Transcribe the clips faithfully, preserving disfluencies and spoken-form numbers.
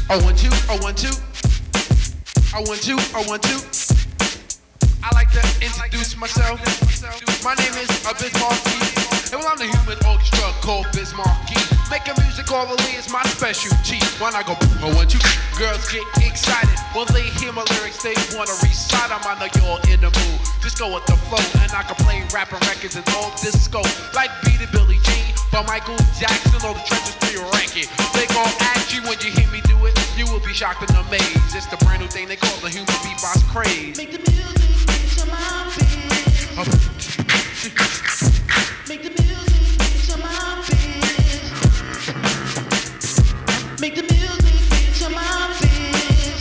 Oh one two, oh one two, oh one two, oh one two. I like to introduce myself. My name is Biz Markie, and well, I'm the human orchestra called Biz Markie. Making music orally is my specialty. When I go oh one two, girls get excited when they hear my lyrics. They wanna recite them. I know you're in the mood. Just go with the flow, and I can play rapping records and all disco, like Beat It Billie Jean, but Michael Jackson or the trenches to your ranking. They gon' ask you when you hear me do it. You will be shocked and amazed. It's the brand new thing they call the human beatbox craze. Make the music reach my biz. Oh. Make the music reach my biz. Make the music reach my biz.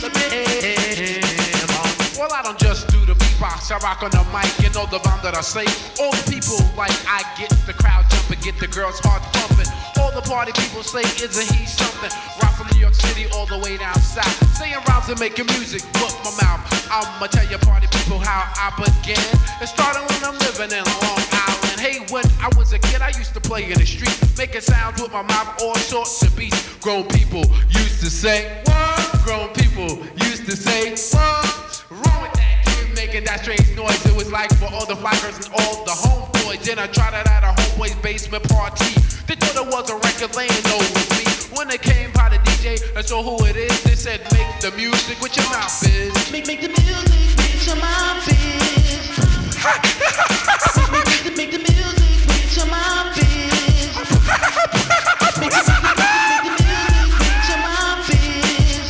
Well, I don't just do the beatbox. I rock on the mic. You know the rhyme that I say. All the people like I get the crowd jumping, get the girls heart pumping. All the party people say, isn't he something? Rock from New York City all the way down south, saying rhymes and making music, look my mouth. I'ma tell you party people how I began. It started when I'm living in Long Island. Hey, when I was a kid, I used to play in the street, making sounds with my mouth, all sorts of beats. Grown people used to say, what? Grown people used to say, what's wrong with that kid making that strange noise? It was like for all the fly girls and all the homeboys. Then I tried it at a homeboy's basement party. They thought it was a record laying over me. When they came by the D J and saw who it is, they said, make the music with your mouth, biz. Make, make the music with your mouth, biz. make, make, the, make the music with your mouth, biz. Make, make, make, make, make the music with your mouth, biz.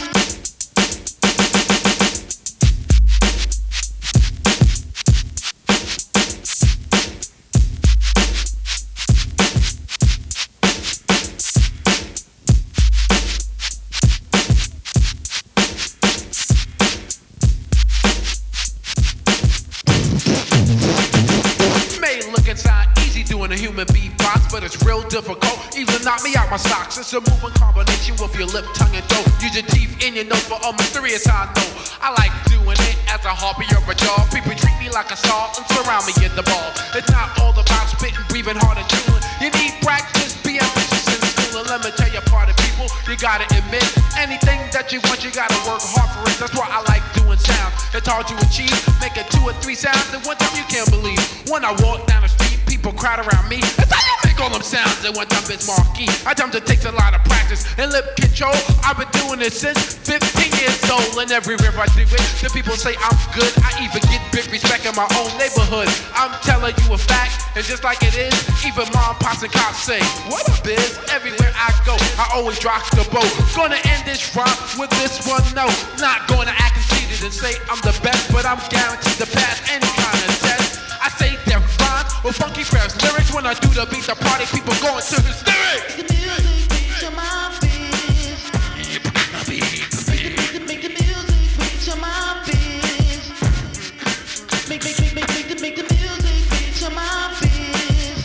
Doing a human beatbox, but it's real difficult. Even knock me out my socks. It's a moving combination with your lip, tongue, and throat. Use your teeth in your nose for a mysterious I know. I like doing it as a hobby or a job. People treat me like a star and surround me in the ball. It's not all about spitting, breathing hard and chewing. You need practice, be ambitious in school. And let me tell you, party people, you gotta admit, anything that you want, you gotta work hard for it. That's why I like doing sound. It's hard to achieve, making two or three sounds at one time you can't believe. When I walk down the street, people crowd around me. That's how you make all them sounds at one time. Biz Markie. I tell them it takes a lot of practice and lip control. I've been doing this since fifteen years old, and everywhere I do it, the people say I'm good. I even get big respect in my own neighborhood. I'm telling you a fact, and just like it is, even mom, pops, and cops say, what up, Biz? Everywhere I go, I always rock the boat. Gonna end this rhyme with this one note. Not gonna act conceited and say I'm the best, but I'm guaranteed to pass any kind of test. I say they're fine with funky fresh lyrics. When I do the beat, the party people going to hysterics. Make the music reach your mind, biz. Make the music reach your mind, biz. Make, make, make, make, make, the, make the music reach your mind, biz.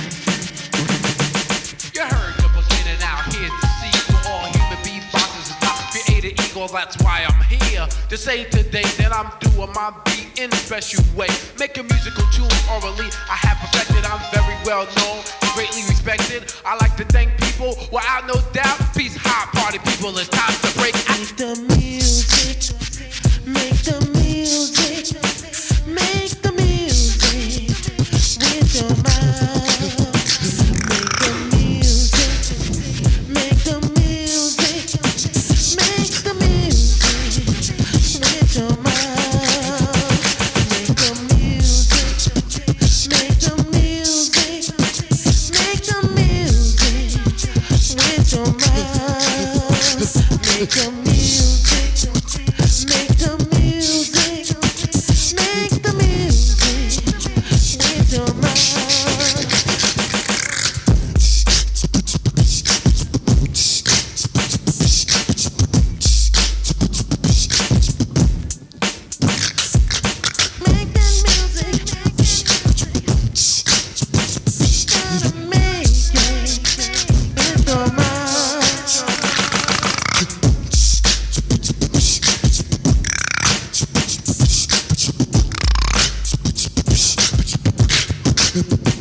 You heard the beginning, out here to see for all human beatboxers is not created equal. That's why I'm here to say today that I'm doing my beat in a special way. Making musical tunes orally, I have perfected. I'm very well known, greatly respected. I like to thank people without no doubt. Peace, high party people, it's time to break. Make the music, make the music, make the music with your mouth. Make the music, make the music, make the music with your mouth. Make the music, make the music, make the music with your mind. Make that music, gotta make it with your mind. Thank you.